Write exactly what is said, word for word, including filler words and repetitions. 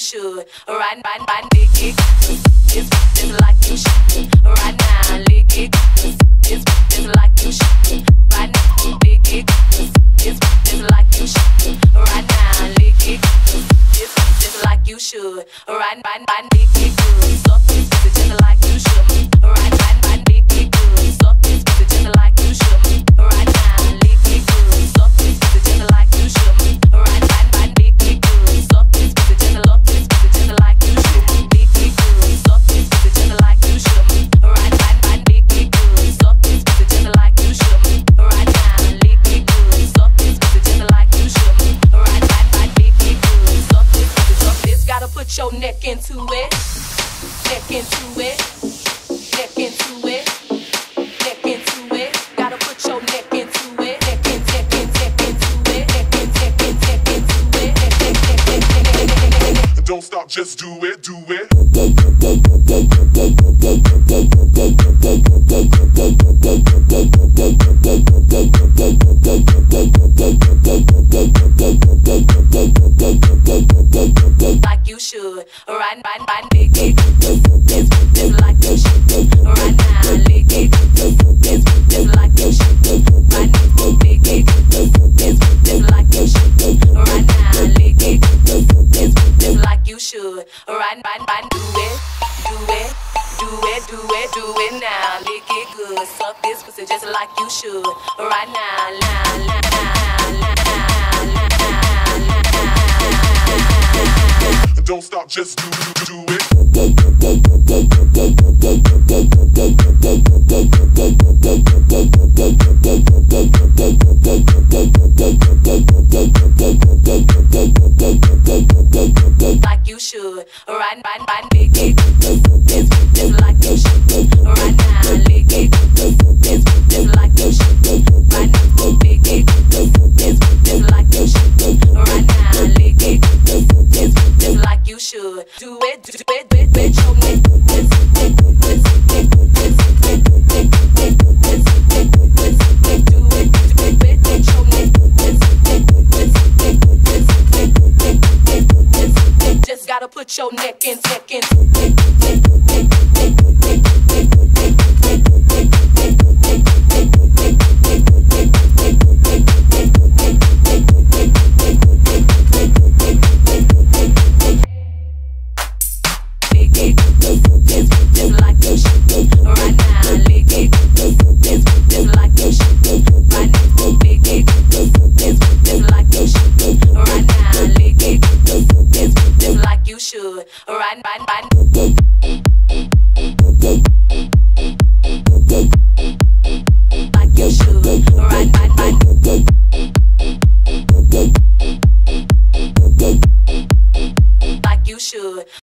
should. Right, right, right, lick it, just, just like you should. Right now, lick it, just, just like you should. Right now, lick it, just, just like you should. Right now, lick it, just, just like you should. Right, right, right, lick it good. Suck this pussy just like you should. Right, right, right, lick it good. Suck this pussy just like you should. Right now, lick it good. Suck this pussy just like you should. Right, right, right, lick it good. Suck this pussy just love this pussy just like you should. Lick it good. Suck this pussy just like you should. Right, right, right, lick it good. Suck this pussy just like you should. Right now, lick it good. Suck this pussy just like you should. Right, right, right, lick it good. Suck this pussy, suck this. Gotta put your neck into it. Neck into it. Neck into it. Neck into it. Gotta put your neck into it. Neck in, neck in, neck into it. Neck in, neck in, neck into it. Neck, neck, neck, neck, neck, neck, neck, neck. Don't stop, just do it, do it. Like you should. Right, right, right, lick it. Just, just like you should. Right now, lick it. Just, just like you should. Right now, lick it. Just, just like you should. Right now, lick it. Just, just like you should. Right, right, right, do it, do it, do it, do it, do it now. Lick it good. Suck this pussy just like you should. Right now, now, now, now, now, now, now, now. Don't stop, just do, do it. Like you should. Right, right, right, lick it. Just, just like you should. Right now, lick it. Just, just like you should. Right now, lick it. Just, just like you should. Right now, lick it. Just, just like you should. Do it, do it, do it, with your neck. Just, just, just, just, just, just, just, just, just, just, do it, do it, with your neck. Just, just, just, just, just, just, just, just, just gotta put your neck in, neck in. Lick it, just, just like you should. Right now, lick it, just, just like you should. Right now, lick it, just, just like you should. Right now, lick it, just, just like you should. Right, right, right.